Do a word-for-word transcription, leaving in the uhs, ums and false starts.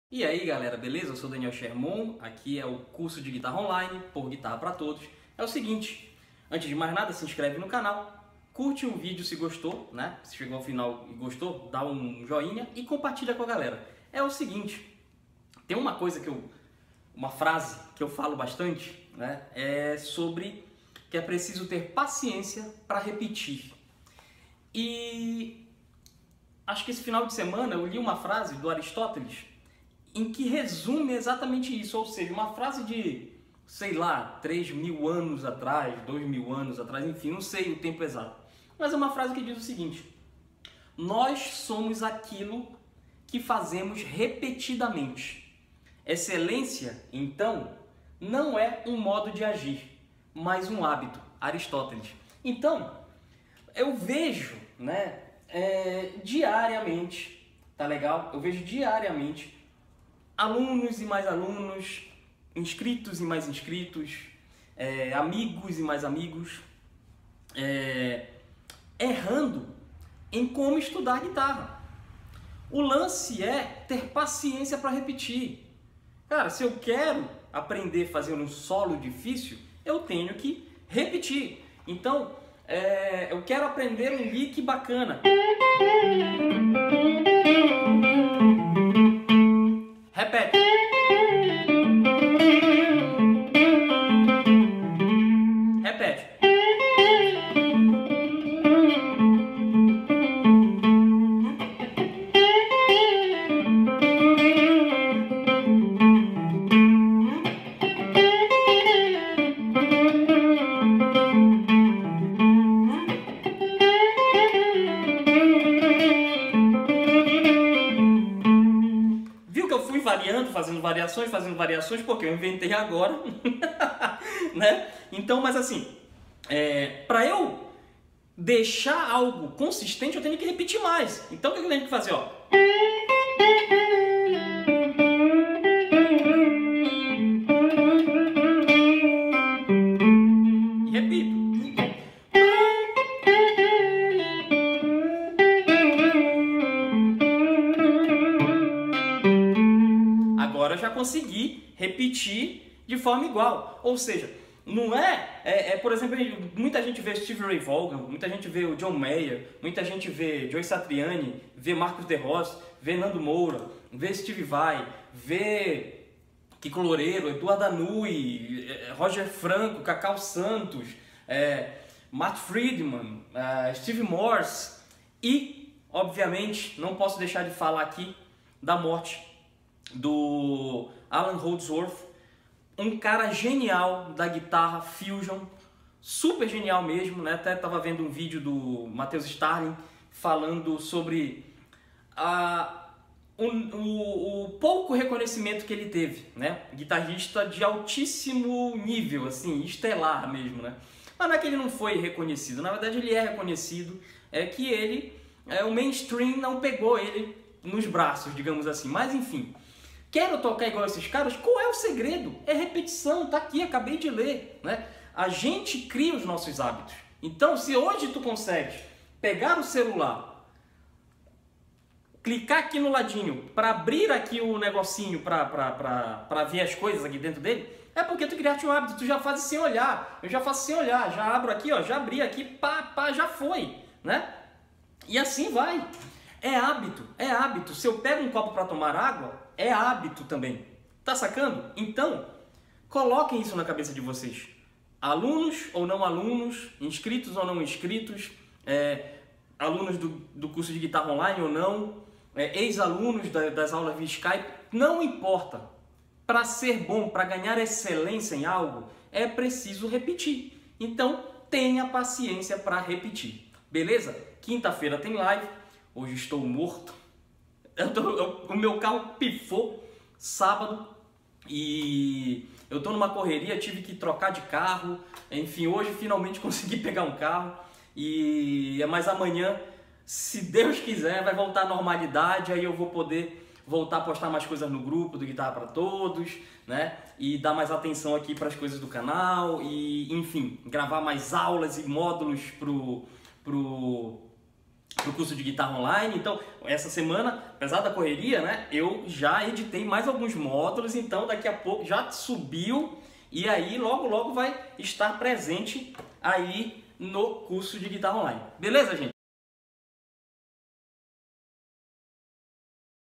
E aí galera, beleza? Eu sou Daniel Sherman, aqui é o curso de guitarra online por Guitarra para Todos. É o seguinte, antes de mais nada, se inscreve no canal, curte o vídeo se gostou, né? Se chegou ao final e gostou, dá um joinha e compartilha com a galera. É o seguinte, tem uma coisa que eu, uma frase que eu falo bastante, né? É sobre que é preciso ter paciência para repetir. E acho que esse final de semana eu li uma frase do Aristóteles em que resume exatamente isso, ou seja, uma frase de, sei lá, três mil anos atrás, dois mil anos atrás, enfim, não sei o tempo exato. Mas é uma frase que diz o seguinte: nós somos aquilo que fazemos repetidamente. Excelência, então, não é um modo de agir, mas um hábito. Aristóteles. Então, eu vejo, né, é, diariamente, tá legal? Eu vejo diariamente alunos e mais alunos, inscritos e mais inscritos, é, amigos e mais amigos, é, errando em como estudar guitarra. O lance é ter paciência para repetir. Cara, se eu quero aprender a fazer um solo difícil, eu tenho que repetir. Então, é, eu quero aprender um lick bacana. Repete. Repete. Variando, fazendo variações, fazendo variações, porque eu inventei agora, né? Então, mas assim, é, para eu deixar algo consistente, eu tenho que repetir mais. Então, o que eu tenho que fazer, ó? E repito. Agora eu já consegui repetir de forma igual. Ou seja, não é, é, é, por exemplo, muita gente vê Stevie Ray Vaughan, muita gente vê o John Mayer, muita gente vê Joe Satriani, vê Marcos de Ross, vê Nando Moura, vê Steve Vai, vê Kiko Loureiro, Eduardo Anui, Roger Franco, Cacau Santos, é, Matt Friedman, é, Steve Morse e, obviamente, não posso deixar de falar aqui da morte do Alan Holdsworth, um cara genial da guitarra fusion, super genial mesmo, né? Até estava vendo um vídeo do Matheus Starling falando sobre a, o, o, o pouco reconhecimento que ele teve, né? Guitarrista de altíssimo nível, assim, estelar mesmo, né? Mas não é que ele não foi reconhecido, na verdade ele é reconhecido, é que ele, é, o mainstream não pegou ele nos braços, digamos assim, mas enfim. Quero tocar igual esses caras? Qual é o segredo? É repetição, tá aqui, acabei de ler, né? A gente cria os nossos hábitos. Então, se hoje tu consegues pegar o celular, clicar aqui no ladinho, para abrir aqui o negocinho, para ver as coisas aqui dentro dele, é porque tu criaste um hábito, tu já faz sem olhar. Eu já faço sem olhar, já abro aqui, ó, já abri aqui, pá, pá, já foi, né? E assim vai. É hábito, é hábito. Se eu pego um copo para tomar água, é hábito também. Tá sacando? Então, coloquem isso na cabeça de vocês. Alunos ou não alunos, inscritos ou não inscritos, é, alunos do, do curso de guitarra online ou não, é, ex-alunos da, das aulas via Skype, não importa. Para ser bom, para ganhar excelência em algo, é preciso repetir. Então, tenha paciência para repetir. Beleza? Quinta-feira tem live. Hoje estou morto. Eu tô, eu, o meu carro pifou sábado e eu estou numa correria, tive que trocar de carro. Enfim, hoje finalmente consegui pegar um carro e é mais amanhã, se Deus quiser, vai voltar à normalidade. Aí eu vou poder voltar a postar mais coisas no grupo do Guitarra para Todos, né? E dar mais atenção aqui para as coisas do canal e, enfim, gravar mais aulas e módulos pro pro no curso de guitarra online. Então, essa semana, apesar da correria, né, eu já editei mais alguns módulos, então daqui a pouco já subiu e aí logo logo vai estar presente aí no curso de guitarra online. Beleza, gente?